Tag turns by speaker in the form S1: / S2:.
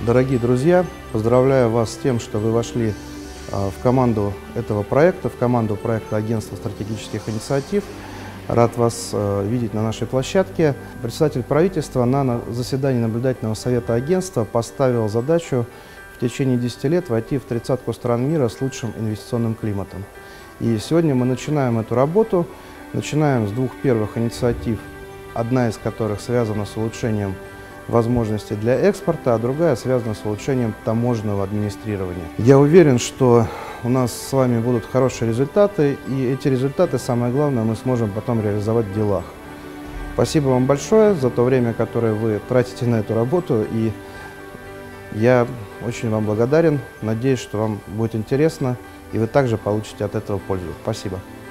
S1: Дорогие друзья, поздравляю вас с тем, что вы вошли в команду этого проекта, в команду проекта Агентства стратегических инициатив. Рад вас видеть на нашей площадке. Председатель правительства на заседании наблюдательного совета агентства поставил задачу в течение 10 лет войти в 30-ку стран мира с лучшим инвестиционным климатом. И сегодня мы начинаем эту работу. Начинаем с двух первых инициатив, одна из которых связана с улучшением возможностей для экспорта, а другая связана с улучшением таможенного администрирования. Я уверен, что у нас с вами будут хорошие результаты, и эти результаты, самое главное, мы сможем потом реализовать в делах. Спасибо вам большое за то время, которое вы тратите на эту работу, и я очень вам благодарен. Надеюсь, что вам будет интересно, и вы также получите от этого пользу. Спасибо.